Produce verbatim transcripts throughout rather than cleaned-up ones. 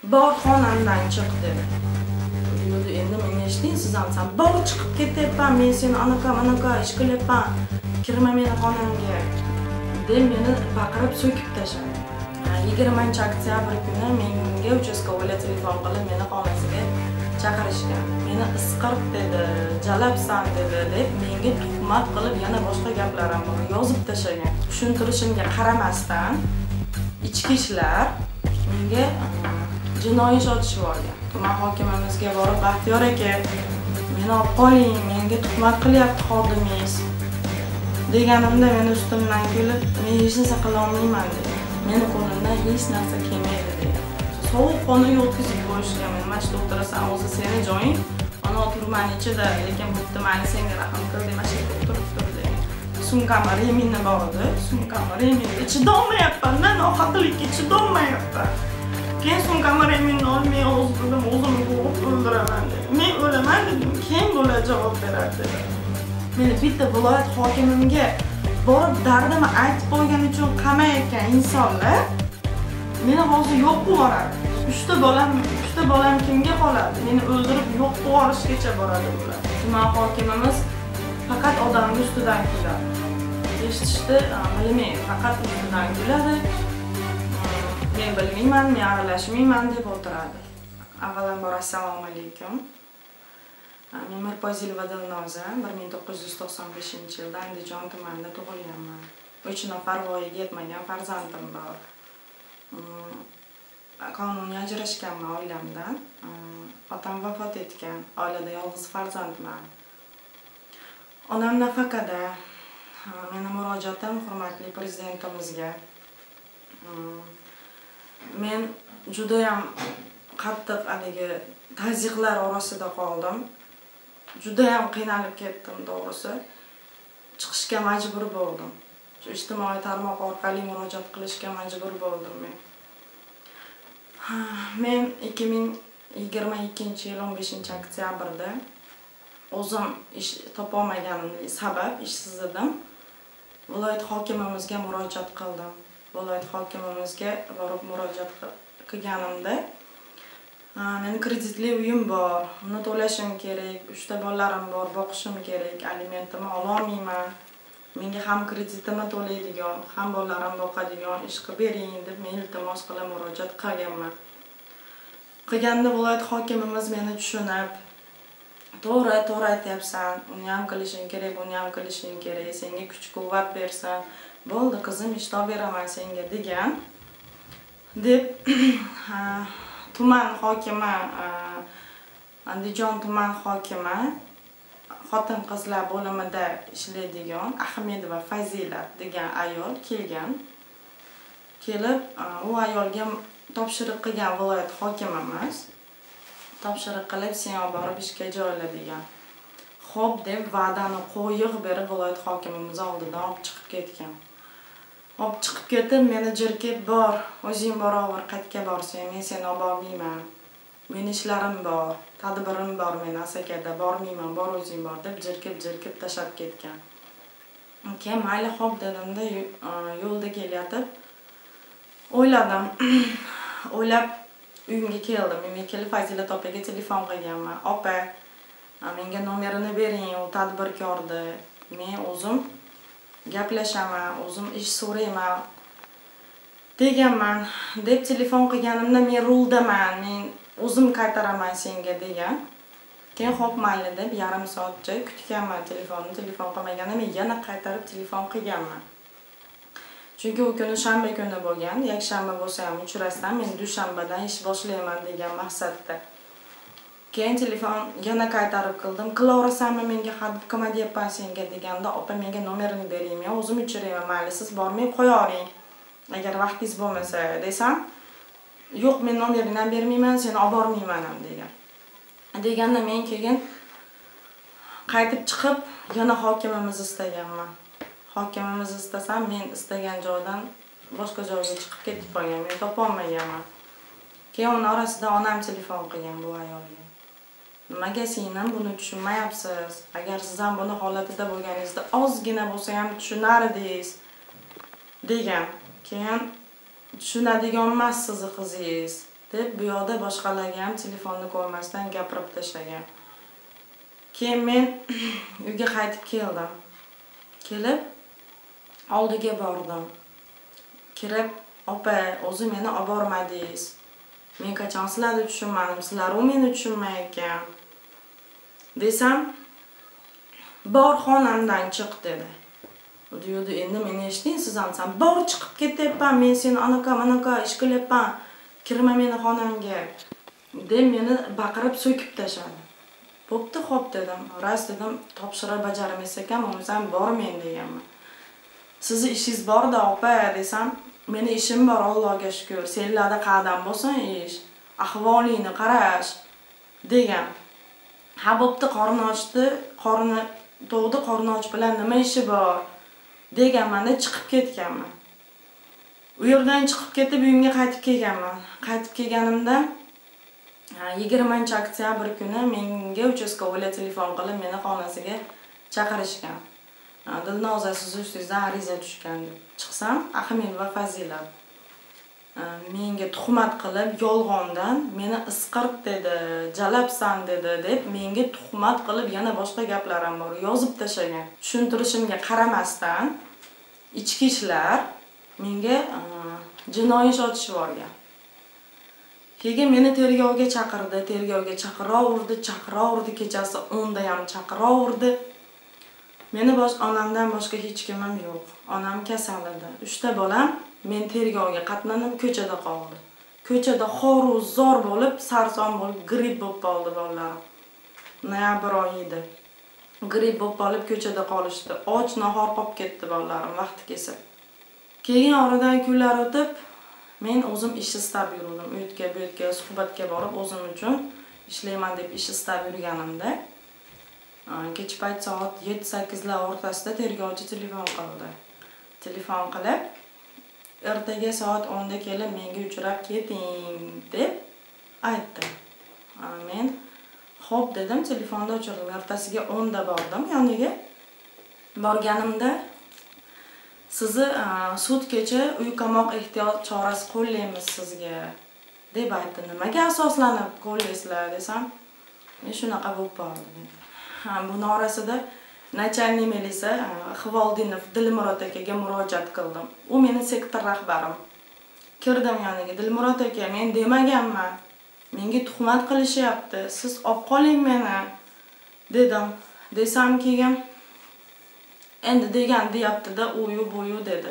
bor xonamdan chiq dedi. Dedi endi men eshiting siz ham san bor chiqib ketyapman, men seni anaqa anaqa ish qilyapman, kirma meni xonamga deb meni baqirib so'kib tashladi. yigirmanchi oktyabr kuni menga uchastkovoylar telefon qilib meni xonasiga chaqirishgan. Meni isqirib dedi, jalabsan dedi deb menga tuhmat qilib yana boshqa gaplar ham yozib tashlagan. Tushuntirishimga qaramasdan ichki ishlar menga jinoiy ish ochib olgan. Tuman hokimimizga borib, Baxtiyor aka, meni olib qoling, menga tuhmat qilyapti xodimingiz deganimda meni ustimdan kulib, men hech narsa qila olmayman dedi. Meni qo'limdan hech narsa kelmaydi dedi. Sovuq qonni o'tkazib qo'yishgan. Men mana shu o'tirasan, o'zi seni joying, ana turman ichida, lekin bu yerda meni senga rahim qil deb mana shu o'tirib turdi. Sumkam reminni bor edi, sumkam reminni chidolmayapman-da, nohaqlikka chidolmayapman. Keyin sumkam reminni olmay o'zim o'zimni bo'g'ib o'ldiraman dedi. Men o'laman dedim, keyin bular javob beradi dedi. Meni bitta viloyat hokimimga borib dardimni aytib qo'ygan uchun qamayotgan insonlar meni hozir yo'q qilib yuboradi. uchta bolam, uchta bolam kimga qoladi? Meni o'ldirib yo'q qilib yuborishgacha boradi ular. Tuman hokimimiz faqat odamning ustidan kuladi. Eshitishdi, bilmayman, faqat ustidan kuladi. Men bilmayman, men aralashmayman deb o'tiradi. Avvalambor assalomu alaykum. Men Mirpozilova Dilnoza, bir ming to'qqiz yuz to'qson beshinchi yilda Andijon tumanida tug'ilganman. uch nafar voyaga yetmagan farzandim bor. Qonuniy ajrashganman oilamdan. Otam vafot etgan, oilada yolg'iz farzandman. Onam nafaqada. Meni murojaatim hurmatli prezidentimizga. Men juda ham qattiq haligi tazyiqlar orasida qoldim. Juda ham qiynalib ketdim to'g'risi. Chiqishga majbur bo'ldim. Shu ijtimoiy tarmoq orqali murojaat qilishga majbur bo'ldim men. Men ikki ming yigirma ikkinchi yil o'n beshinchi oktyabrda o'zim ish topolmaganimga sabab ishsiz edim. Viloyat hokimimizga murojaat qildim. Viloyat hokimimizga borib murojaat qilganimda men kreditli uyim bor, uni to'lashim kerak, uchta bolalarim bor, boqishim kerak, alimentimni ola olmayman. Menga ham kreditimni to'laydigan, ham bolalarim boqadigan ish qilib bering deb men iltimos qilib murojaat qilganman. Qilganda viloyat hokimimiz meni tushunib, to'g'ri, to'g'ri aytyapsan, uni ham qilishing kerak, uni ham qilishing kerak, senga kuch-quvvat bersin, bo'ldi qizim, ish topib beraman senga degan. Deb tuman hokimi, Andijon tuman hokimi xotin-qizlar bo'limida ishlaydigan Ahmedova Fazila degan ayol kelgan. Kelib, u ayolga topshiriq qilgan viloyat hokimimiz topshiriq qilib sen olib borib ishga joyla degan. Xo'p deb va'dani qo'yiq berib viloyat hokimimiz oldidan olib chiqib ketgan. Olib chiqib ketib meni jirkib bor, o'zing boraver, qayerga borsang, men seni olib bormayman. Men ishlarim bor, tadbirim bor, men Asakada bormayman, bor o'zing bor deb jirkib-jirkib tashab ketgan. Keyin mayli xo'p dedimda yo'lda kelayotib o'yladim. O'ylab uyimga keldim. Uyimga kelib Fazilat opaga telefon qilganman. Opa, menga nomerini bering, u tadbirkordi. Men o'zim gaplashaman, o'zim ish so'rayman deganman deb telefon qilganimda men ruldaman, men o'zim qaytaraman senga degan. Keyin xo'p mayli deb yarim soatcha kutganman telefonni, telefon qilmaganimda men yana qaytarib telefon qilganman. Chunki u kuni shanba kuni bo'lgan, yakshanba bo'lsa ham uchrasam, men dushanbadan ish boshlayman degan maqsadda. Keyin telefon yana qaytarib qildim. Qilaversanmi menga hadib qilma deyapman senga deganda, opa menga nomerini bering, men o'zim uchirayman, mayli siz bormay qo'yavering. Agar vaqtingiz bo'lmasa desam, yo'q, men nomerini ham bermayman, seni olib bormayman ham degan. Deganda men keyin qaytib chiqib yana hokimimizni istaganman. Hokimimizni istasam, men istagan joydan boshqa joyga chiqib ketib qolgan, men topolmaganman. Keyin uning orasida onam telefon qilgan bu ayolga. Nimaga singlim buni tushunmayapsiz? Agar siz ham buni holatida bo'lganingizda ozgina bo'lsa ham tushunar edingiz degan. Keyin tushunadigan emas sizni qizingiz deb bu yoqda boshqalarga ham telefonni ko'rmasdan gapirib tashlagan. Keyin men uyga qaytib keldim. Kelib oldiga bordim. Kirib, "Opa, o'zi meni olib bormadingiz. Men qachon sizlarni tushunmadim, sizlar u meni tushunmay ekan." Desam, "Bor xonamdan chiq" dedi. Deydi, "Endi meni eshiting, siz ham san bor chiqib ketyapman, men seni anaqa manaqa ish qilyapman. Kirma meni xonamga" deb meni baqirib so'kib tashladi. "Bo'pti, xo'p" dedim. "Ras" dedim, "topshiriq bajarmaysiz ekan, bo'lmasam bormen" deganman. "Sizni ishingiz bor-da, opa" desam, "Meni ishim bor, Allohga shukr. Senlarda qayerdan bo'lsin ish? Ahvolingni qarash" degan. "Ha, bo'pti, qorni ochdi, qorni to'g'di, qorni och bilan nima ishi bor?" deganman-da chiqib ketganman. U yerdan chiqib ketib uyimga qaytib kelganman. Qaytib kelganimda yigirmanchi oktyabr kuni menga uchastkavoylar telefon qilib meni xonasiga chaqirishgan. "Dilnoza, siz ustingizdan ariza tushgan" deb. Chiqsam, Ahmed va Fazilat menga tuhmat qilib, yolg'ondan meni isqirt dedi, jalabsan dedi deb menga tuhmat qilib yana boshqa gaplar ham bor, yozib tashlagan. Tushuntirishimga qaramasdan ichki ishlar menga jinoiy ish ochib yuborgan. Keyin meni tergovga chaqirdi, tergovga chaqiraverdi, chaqiraverdi, kechasi o'nda ham chaqiraverdi. Meni bosh onamdan boshqa hech kimim yo'q. Onam kasal edi. uchta bolam men tergovga qatnanib ko'chada qoldi. Ko'chada xoru zor bo'lib, sarson bo'lib, gripp bo'lib qoldi bolalarim. Noyabr oyi edi. Gripp bo'lib qolib ko'chada qolishdi. Och nahor qolib ketdi bolalarim vaqti kelsa. Keyin oradan kunlar o'tib, men o'zim ish istab yurdim. U yerga, bu yerga suhbatga borib, o'zim uchun ishlayman deb ish istab yurganimda, kech payt soat yetti sakkiz lar o'rtasida tergovchi telefon qildi. Telefon qilib, ertaga soat o'nda kelib menga uchrab keting deb aytdi. Men xo'p dedim, telefonni o'chirdim. Ertasiga o'nda bordim yoniga. Borganimda "Sizni sudgacha uy qamoq ehtiyot chorasi qo'llaymiz sizga" deb aytdi. "Nimaga asoslanib qo'llaysizlar?" desam, "Men shunaqa bo'lib qoldi." Ha, bu orasida начальник milisa Xivoldinov Dilmurod akaga murojaat qildim. U meni sektor rahbarim. Kirdim yoniga, "Dilmurod aka, men demaganman. Menga tuhmat qilishyapti. Siz olib qoling meni" dedim. Desam keyin endi degan deyapti-da, uyu buyu dedi.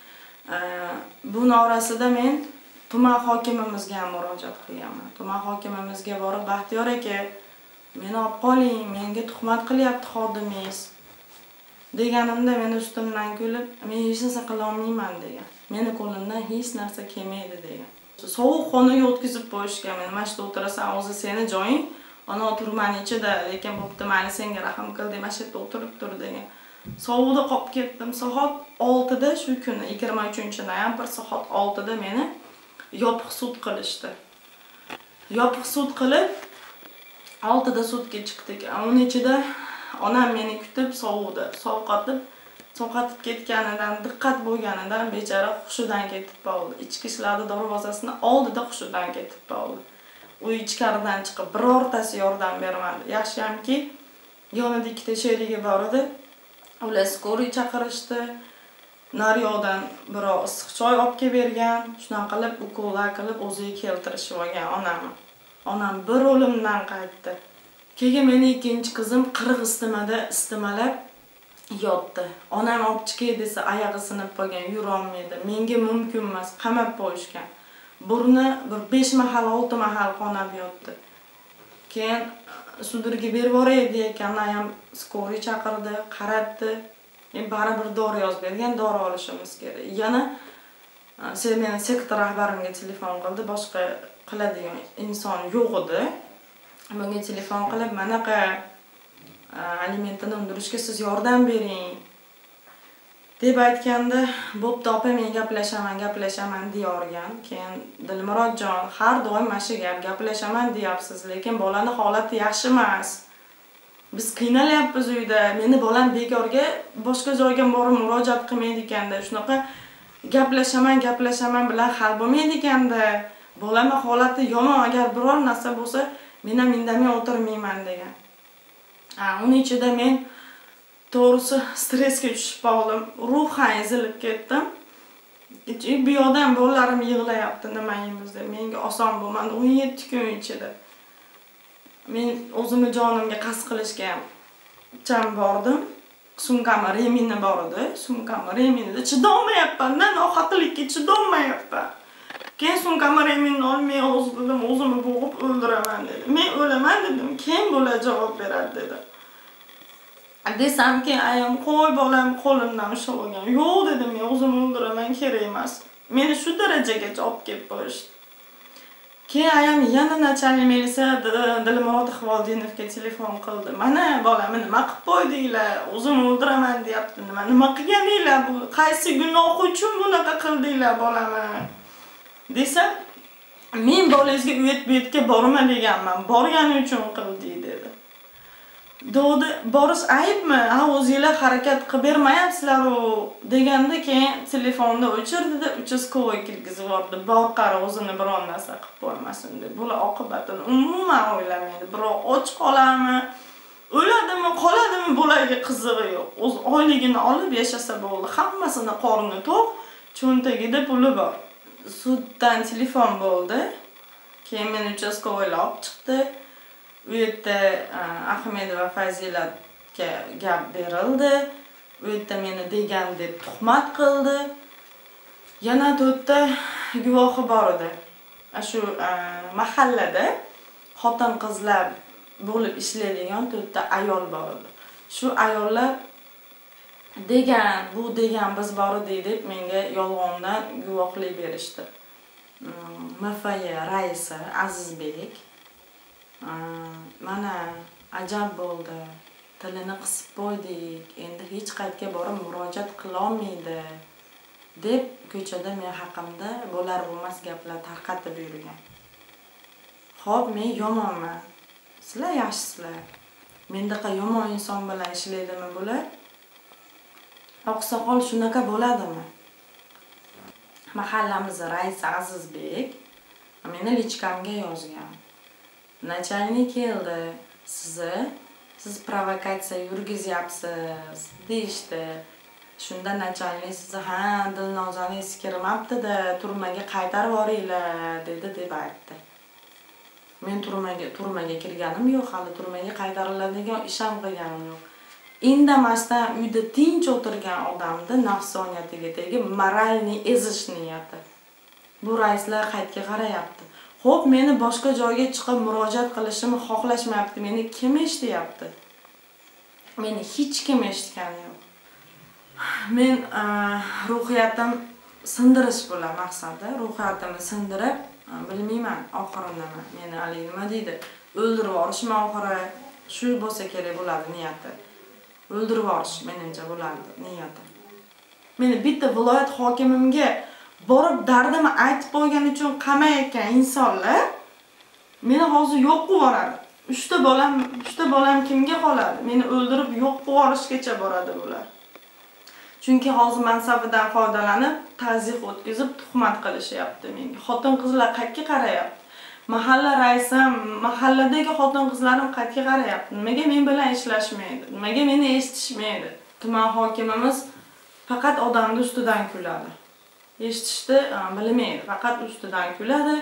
Bu orasida men tuman hokimimizga ham murojaat qilganman. Tuman hokimimizga borib, "Baxtiyor aka, meni olib qoling, menga tuhmat qilyapti xodimingiz" deganimda meni ustimdan kulib, "Men hech narsa qila olmayman" degan. "Meni qo'limdan hech narsa kelmaydi" degan. Sovuq xonaga o'tkazib qo'yishgan. "Men mana shu yerda o'tirasan, o'zi seni joying, ana turmani ichida, lekin bo'pti, mayli senga rahm qildim, mana shu yerda o'tirib tur" degan. Sovuqda qolib ketdim. Soat oltida shu kuni yigirma uchinchi noyabr soat oltida meni yopiq sud qilishdi. Yopiq sud qilib oltida sudga chiqdik. Uning ichida onam meni kutib sovuqda, sovqatib, sovqatib ketganidan, diqqat bo'lganidan bechora hushidan ketib qoldi. Ichki ishlar darvozasini oldida hushidan ketib qoldi. U ichkaridan chiqib birortasi yordam bermadi. Yaxshiyamki, yonida ikkita sherigi bor edi. Ular skoriy chaqirishdi. Naryodan birov issiq choy olib kelib bergan. Shunaqa qilib ukollar qilib o'ziga keltirishib olgan onamni. Onam bir o'limdan qaytdi. Keyin meni ikkinchi qizim qirq istimada istimalab yotdi. Onam olib chiqay desa oyog'i sinib qolgan, yura olmaydi. Menga mumkin emas, qamab qo'yishgan. Burni bir besh mahal, olti mahal qonab yotdi. Keyin sudurga berib boraydi ekanlar ham skoriy chaqirdi, qaratdi. Men baribir dori yozib bergan, dori olishimiz kerak. Yana sen meni sektor rahbarimga telefon qildi, boshqa qiladigan inson yo'q edi. Menga telefon qilib, "Manaqa alimentini undirishga siz yordam bering" deb aytganda, "Bo'pti, opa, men gaplashaman, gaplashaman" deyorgan. Keyin "Dilmurodjon, har doim mana shu gap, gaplashaman deyapsiz, lekin bolani holati yaxshi emas. Biz qiynalyapmiz uyda. Meni bolam bekorga boshqa joyga borib murojaat qilmaydi ekanda. Shunaqa gaplashaman, gaplashaman bilan hal bo'lmaydi ekanda" Bolamni holati yomon, agar biror narsa bo'lsa, men ham indamay o'tirmayman degan. Ha, uning ichida men to'g'risi stressga tushib qoldim, ruhan ezilib ketdim. Bu yoqdan bolalarim yig'layapti, nima yeymiz deb. Menga oson bo'lmadi o'n yetti kun ichida. Men o'zimni jonimga qasd qilishga ham cham bordim. Sumkamda remini bor edi. Sumkamda reminida chidolmayapman, nohaqlikka chidolmayapman. Keyin sumkamda reminni olib men o'zim o'zimni bo'g'ib o'ldiraman dedi. Men o'laman dedim, keyin bo'la javob beradi dedi. Desamki, ayam qo'y bolam qo'limdan ushlab olgan. Yo'q dedim, men o'zimni o'ldiraman, kerak emas. Meni shu darajagacha olib kelib qo'yishdi. Keyin ayam yana nachalnik milisa Dilmurod Ixvoldinovga telefon qildi. Mana bolamni nima qilib qo'ydinglar? O'zimni o'ldiraman deyapti. Nima nima qilganinglar? Bu qaysi gunoh uchun bunaqa qildinglar bolamni? Desa, men bolangizga uyat bu yerga borma deganman. Borgani uchun qildik dedi. Dodi borish aybmi? Ha, o'zingizlar harakat qilib bermayapsizlar-ku deganda keyin telefonni o'chirdi-da, uchastkavoy kirgizib yubordi. Bor qara o'zini biron narsa qilib qo'ymasin deb. Bular oqibatini umuman o'ylamaydi. Biroq och qolarmi, o'ladimi, qoladimi bularga qizig'i yo'q. O'z oyligini olib yashasa bo'ldi. Hammasini qorni to'q, cho'ntagida puli bor. Suddan telefon bo'ldi. Keyin meni uchastkovoylar olib chiqdi. U yerda Ahmedova Fazilatga gap berildi. U yerda meni degan deb tuhmat qildi. Yana to'rtta guvohi bor edi. Shu mahallada xotin-qizlar bo'lib ishlaydigan to'rtta ayol bor edi. Shu ayollar degan, bu degan biz bor edik deb menga yolg'ondan guvohlik berishdi. M F Y raisi Azizbek mana ajab bo'ldi. Tilini qisib qo'ydik. Endi hech qayerga borib murojaat qila olmaydi deb ko'chada men haqimda bo'lar bo'lmas gaplar tarqatib yurgan. Xo'p, men yomonman. Sizlar yaxshisizlar. Mendaqa yomon inson bilan ishlaydimi bular? Oqsoqol shunaqa bo'ladimi? Mahallamiz raisi Azizbek meni lichkamga yozgan. Nachalnik keldi, sizni siz provokatsiya yurgizyapsiz deyishdi. Shunda nachalnik sizni ha, Dilnozaningiz kirmabdi-da, turmaga qaytarib yuboringlar dedi deb aytdi. Men turmaga turmaga kirganim yo'q, hali turmaga qaytariladigan ish ham qilganim yo'q. Indamasdan uyda tinch o'tirgan odamni nafsoniyatiga tegib moralni ezish niyati. Bu raislar qaytga qarayapti. Xo'p, meni boshqa joyga chiqib murojaat qilishimni xohlashmayapti. Meni kim eshityapti? Meni hech kim eshitgani yo'q. Men ruhiyatim sindirish bo'la maqsadi. Ruhiyatimni sindirib, bilmayman oxiri nima. Meni hali nima deydi? O'ldirib yuborishmi oxiri? Shu bo'lsa kerak bo'ladi niyati. O'ldirib yuborish menimcha bo'ladi niyati. Meni bitta viloyat hokimimga borib dardimni aytib qo'ygani uchun qamayotgan insonlar meni hozir yo'q qilib yuboradi. uchta bolam, uchta bolam kimga qoladi? Meni o'ldirib yo'q qilib yuborishgacha boradi bular. Chunki hozir mansabidan foydalanib, ta'zif o'tkazib tuhmat qilishyapti menga. Xotin-qizlar qayerga qarayapti? Mahalla raisim, mahalladagi xotin-qizlarim qayerga qarayapti? Nimaga men bilan ishlashmaydi? Nimaga meni eshitishmaydi? Tuman hokimimiz faqat odamning ustidan kuladi. Eshitishni bilmaydi, faqat ustidan kuladi.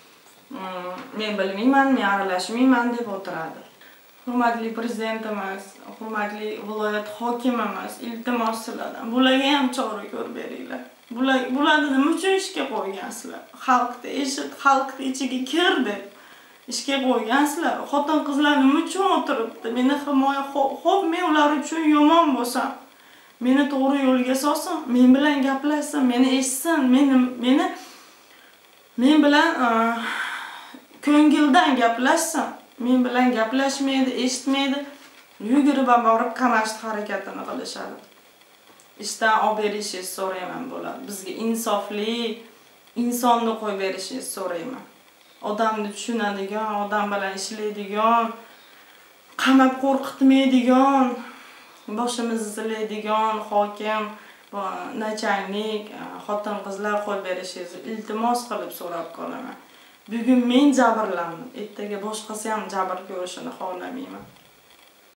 Men bilmayman, men aralashmayman deb o'tiradi. Hurmatli prezidentimiz, hurmatli viloyat hokimimiz, iltimos sizlardan bularga ham chora ko'rib beringlar. Bular bularni nima uchun ishga qo'ygansizlar? Xalqni eshit, xalqni ichiga kir deb ishga qo'ygansizlar. Xotin-qizlar nima uchun o'tiribdi? Meni himoya, xo'p, men ular uchun yomon bo'lsam, meni to'g'ri yo'lga solsin, men bilan gaplashsin, meni eshitsin, meni meni men bilan ko'ngildan gaplashsin. Men bilan gaplashmaydi, eshitmaydi. Yugurib borib qamashni harakatini qilishadi. Ishdan olib berishingizni so'rayman bo'ladi. Bizga insofli insonni qo'yib berishingizni so'rayman. Odamni tushunadigan, odam bilan ishlaydigan, qamab qo'rqitmaydigan, boshimizni zilaydigan hokim, nachalnik, xotin-qizlar qo'yib berishingizni iltimos qilib so'rab qolaman. Bugun men jabrlandim. Ertaga boshqasi ham jabr ko'rishini xohlamayman.